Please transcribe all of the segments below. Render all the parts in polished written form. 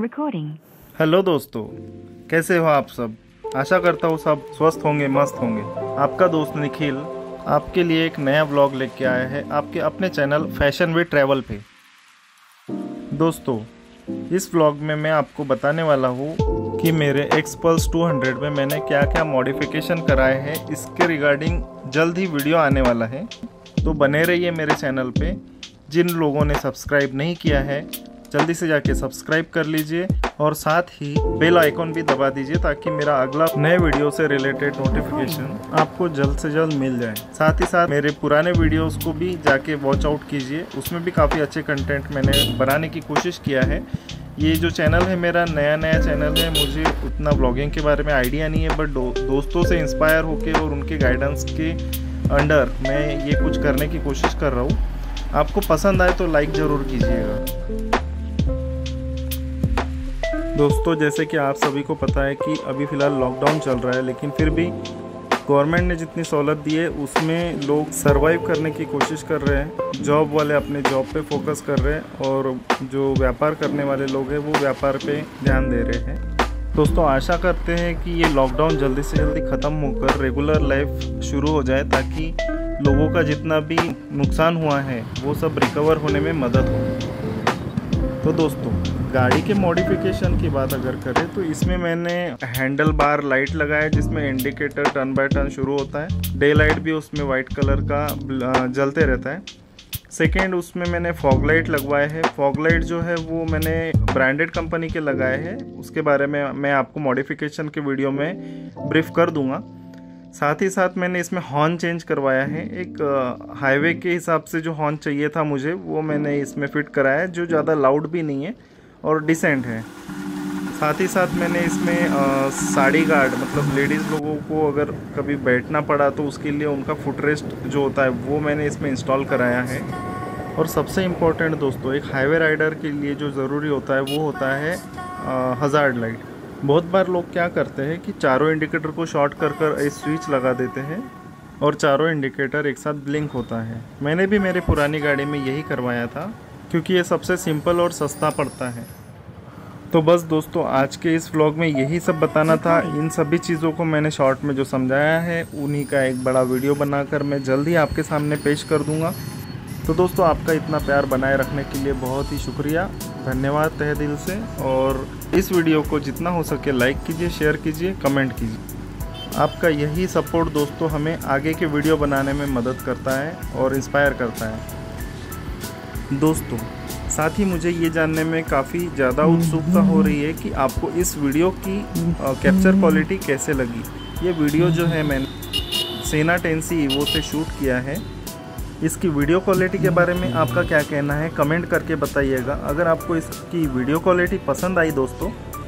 Recording. Hello दोस्तों, कैसे हो आप सब। आशा करता हूँ सब स्वस्थ होंगे, मस्त होंगे। आपका दोस्त निखिल आपके लिए एक नया व्लॉग लेके आया है आपके अपने चैनल फैशन विद ट्रैवल पे। दोस्तों, इस व्लॉग में मैं आपको बताने वाला हूँ कि मेरे एक्सपल्स 200 में मैंने क्या क्या मॉडिफिकेशन कराए हैं। इसके रिगार्डिंग जल्द ही वीडियो आने वाला है, तो बने रहिए मेरे चैनल पे। जिन लोगों ने सब्सक्राइब नहीं किया है, जल्दी से जाके सब्सक्राइब कर लीजिए और साथ ही बेल आइकॉन भी दबा दीजिए ताकि मेरा अगला नए वीडियो से रिलेटेड नोटिफिकेशन आपको जल्द से जल्द मिल जाए। साथ ही साथ मेरे पुराने वीडियोस को भी जाके वॉच आउट कीजिए, उसमें भी काफ़ी अच्छे कंटेंट मैंने बनाने की कोशिश किया है। ये जो चैनल है मेरा नया चैनल है, मुझे उतना व्लॉगिंग के बारे में आइडिया नहीं है, बट दोस्तों से इंस्पायर होके और उनके गाइडेंस के अंडर मैं ये कुछ करने की कोशिश कर रहा हूँ। आपको पसंद आए तो लाइक ज़रूर कीजिएगा। दोस्तों, जैसे कि आप सभी को पता है कि अभी फ़िलहाल लॉकडाउन चल रहा है, लेकिन फिर भी गवर्नमेंट ने जितनी सहूलत दी है उसमें लोग सरवाइव करने की कोशिश कर रहे हैं। जॉब वाले अपने जॉब पे फोकस कर रहे हैं और जो व्यापार करने वाले लोग हैं वो व्यापार पे ध्यान दे रहे हैं। दोस्तों, आशा करते हैं कि ये लॉकडाउन जल्दी से जल्दी ख़त्म होकर रेगुलर लाइफ शुरू हो जाए ताकि लोगों का जितना भी नुकसान हुआ है वो सब रिकवर होने में मदद हो। तो दोस्तों, गाड़ी के मॉडिफिकेशन की बात अगर करें तो इसमें मैंने हैंडल बार लाइट लगाया जिसमें इंडिकेटर टर्न बाय टर्न शुरू होता है। डे लाइट भी उसमें वाइट कलर का जलते रहता है। सेकेंड, उसमें मैंने फॉग लाइट लगवाए हैं। फॉग लाइट जो है वो मैंने ब्रांडेड कंपनी के लगाए हैं, उसके बारे में मैं आपको मॉडिफिकेशन के वीडियो में ब्रीफ कर दूंगा। साथ ही साथ मैंने इसमें हॉर्न चेंज करवाया है। एक हाईवे के हिसाब से जो हॉर्न चाहिए था मुझे, वो मैंने इसमें फिट कराया है, जो ज़्यादा लाउड भी नहीं है और डिसेंट है। साथ ही साथ मैंने इसमें साड़ी गार्ड, मतलब लेडीज़ लोगों को अगर कभी बैठना पड़ा तो उसके लिए उनका फुटरेस्ट जो होता है वो मैंने इसमें इंस्टॉल कराया है। और सबसे इम्पोर्टेंट दोस्तों, एक हाईवे राइडर के लिए जो ज़रूरी होता है वो होता है हज़ार्ड लाइट। बहुत बार लोग क्या करते हैं कि चारों इंडिकेटर को शॉर्ट कर एक स्विच लगा देते हैं और चारों इंडिकेटर एक साथ ब्लिंक होता है। मैंने भी मेरी पुरानी गाड़ी में यही करवाया था क्योंकि ये सबसे सिंपल और सस्ता पड़ता है। तो बस दोस्तों, आज के इस व्लॉग में यही सब बताना था। इन सभी चीज़ों को मैंने शॉर्ट में जो समझाया है उन्हीं का एक बड़ा वीडियो बनाकर मैं जल्द ही आपके सामने पेश कर दूंगा। तो दोस्तों, आपका इतना प्यार बनाए रखने के लिए बहुत ही शुक्रिया, धन्यवाद तहे दिल से। और इस वीडियो को जितना हो सके लाइक कीजिए, शेयर कीजिए, कमेंट कीजिए। आपका यही सपोर्ट दोस्तों हमें आगे के वीडियो बनाने में मदद करता है और इंस्पायर करता है। दोस्तों, साथ ही मुझे ये जानने में काफ़ी ज़्यादा उत्सुकता हो रही है कि आपको इस वीडियो की कैप्चर क्वालिटी कैसे लगी। ये वीडियो जो है मैंने सेना 10C EVO से शूट किया है। इसकी वीडियो क्वालिटी के बारे में आपका क्या कहना है, कमेंट करके बताइएगा। अगर आपको इसकी वीडियो क्वालिटी पसंद आई दोस्तों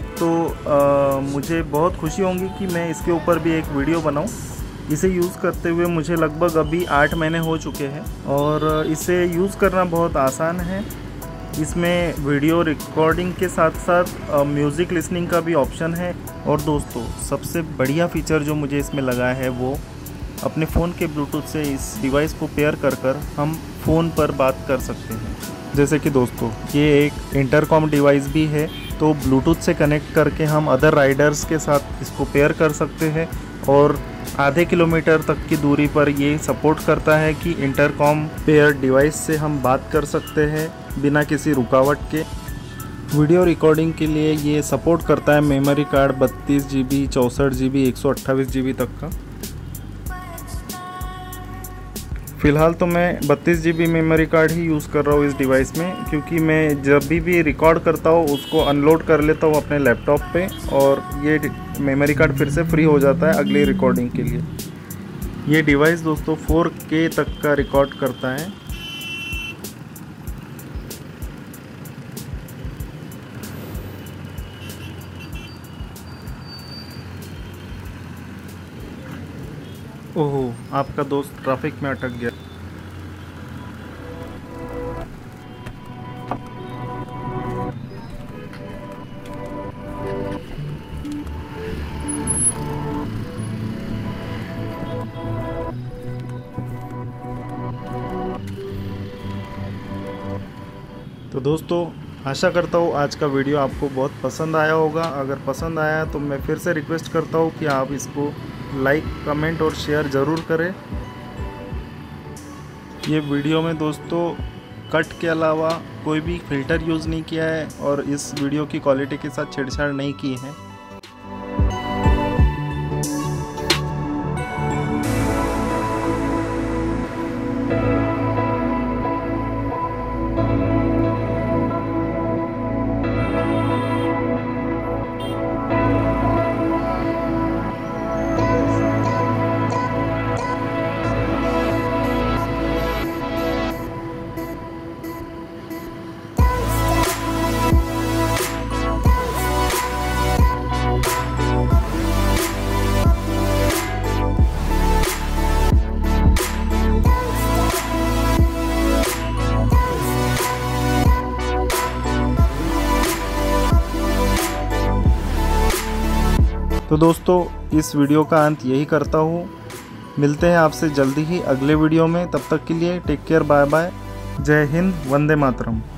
तो मुझे बहुत खुशी होगी कि मैं इसके ऊपर भी एक वीडियो बनाऊं। इसे यूज़ करते हुए मुझे लगभग अभी 8 महीने हो चुके हैं और इसे यूज़ करना बहुत आसान है। इसमें वीडियो रिकॉर्डिंग के साथ साथ म्यूज़िक लिसनिंग का भी ऑप्शन है। और दोस्तों, सबसे बढ़िया फीचर जो मुझे इसमें लगा है वो अपने फ़ोन के ब्लूटूथ से इस डिवाइस को पेयर कर हम फ़ोन पर बात कर सकते हैं। जैसे कि दोस्तों, ये एक इंटरकॉम डिवाइस भी है, तो ब्लूटूथ से कनेक्ट करके हम अदर राइडर्स के साथ इसको पेयर कर सकते हैं। और आधे किलोमीटर तक की दूरी पर ये सपोर्ट करता है कि इंटरकॉम पेयर डिवाइस से हम बात कर सकते हैं बिना किसी रुकावट के। वीडियो रिकॉर्डिंग के लिए ये सपोर्ट करता है memory card 32 GB, 64 GB, 128 GB तक का। फ़िलहाल तो मैं 32 GB मेमोरी कार्ड ही यूज़ कर रहा हूँ इस डिवाइस में, क्योंकि मैं जब भी रिकॉर्ड करता हूँ उसको अनलोड कर लेता हूँ अपने लैपटॉप पे और ये मेमोरी कार्ड फिर से फ्री हो जाता है अगली रिकॉर्डिंग के लिए। ये डिवाइस दोस्तों 4K तक का रिकॉर्ड करता है। ओहो, आपका दोस्त ट्रैफिक में अटक गया। तो दोस्तों, आशा करता हूँ आज का वीडियो आपको बहुत पसंद आया होगा। अगर पसंद आया तो मैं फिर से रिक्वेस्ट करता हूँ कि आप इसको लाइक, कमेंट और शेयर ज़रूर करें। ये वीडियो में दोस्तों कट के अलावा कोई भी फ़िल्टर यूज़ नहीं किया है और इस वीडियो की क्वालिटी के साथ छेड़छाड़ नहीं की है। तो दोस्तों इस वीडियो का अंत यही करता हूँ। मिलते हैं आपसे जल्दी ही अगले वीडियो में। तब तक के लिए टेक केयर, बाय बाय, जय हिंद, वंदे मातरम।